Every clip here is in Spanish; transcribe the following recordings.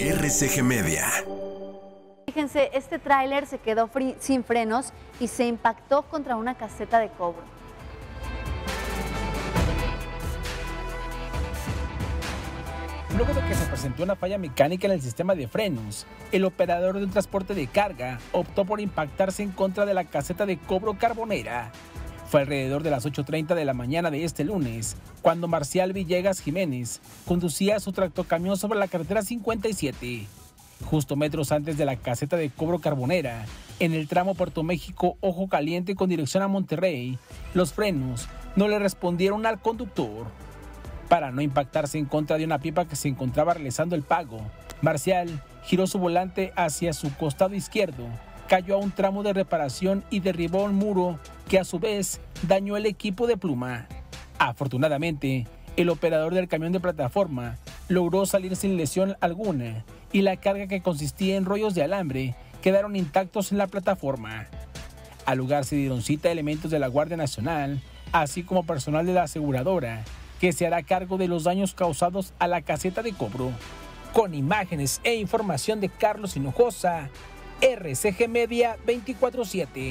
RCG Media. Fíjense, este tráiler se quedó sin frenos y se impactó contra una caseta de cobro. Luego de que se presentó una falla mecánica en el sistema de frenos, el operador de un transporte de carga optó por impactarse en contra de la caseta de cobro Carbonera. Fue alrededor de las 8:30 de la mañana de este lunes, cuando Marcial Villegas Jiménez conducía su tractocamión sobre la carretera 57. Justo metros antes de la caseta de cobro Carbonera, en el tramo Puerto México-Ojo Caliente con dirección a Monterrey, los frenos no le respondieron al conductor. Para no impactarse en contra de una pipa que se encontraba realizando el pago, Marcial giró su volante hacia su costado izquierdo, cayó a un tramo de reparación y derribó un muro que a su vez dañó el equipo de pluma. Afortunadamente, el operador del camión de plataforma logró salir sin lesión alguna y la carga, que consistía en rollos de alambre, quedaron intactos en la plataforma. Al lugar se dieron cita elementos de la Guardia Nacional, así como personal de la aseguradora, que se hará cargo de los daños causados a la caseta de cobro. Con imágenes e información de Carlos Hinojosa, RCG Media 24/7.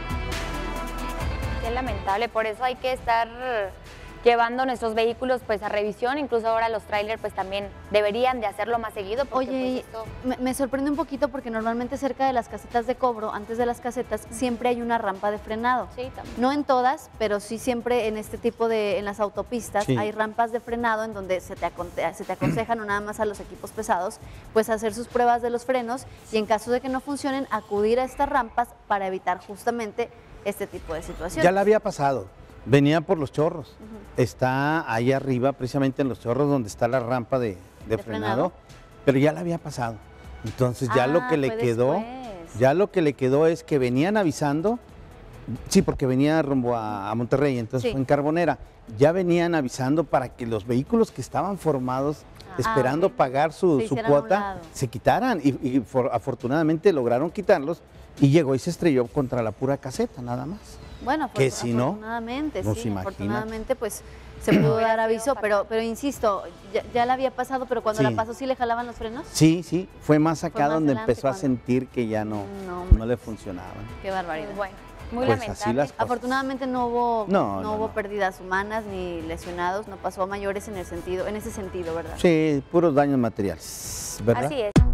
Es lamentable, por eso hay que estar llevando nuestros vehículos pues a revisión. Incluso ahora los trailers pues también deberían de hacerlo más seguido. Porque, oye, pues, me sorprende un poquito porque normalmente cerca de las casetas de cobro, antes de las casetas, siempre hay una rampa de frenado. Sí, también. No en todas, pero sí siempre en este tipo de, en las autopistas, sí, hay rampas de frenado en donde se te aconseja, no nada más a los equipos pesados, pues hacer sus pruebas de los frenos y en caso de que no funcionen, acudir a estas rampas para evitar justamente este tipo de situaciones. Ya la había pasado. Venía por los chorros, está ahí arriba, precisamente en los chorros donde está la rampa de frenado, pero ya la había pasado. Entonces ya lo que le quedó, es que venían avisando, sí, porque venía rumbo a Monterrey, entonces fue en Carbonera, ya venían avisando para que los vehículos que estaban formados esperando pagar su cuota se quitaran y afortunadamente lograron quitarlos y llegó y se estrelló contra la pura caseta, nada más. Bueno, que si no, afortunadamente pues se pudo dar aviso, pero insisto, ya la había pasado, pero cuando la pasó, ¿sí le jalaban los frenos? Sí, fue más acá donde empezó a sentir que ya no le funcionaban. Qué barbaridad. Bueno, muy pues lamentable. Afortunadamente no hubo pérdidas humanas ni lesionados, no pasó a mayores en ese sentido, ¿verdad? Sí, puros daños materiales, ¿verdad? Así es.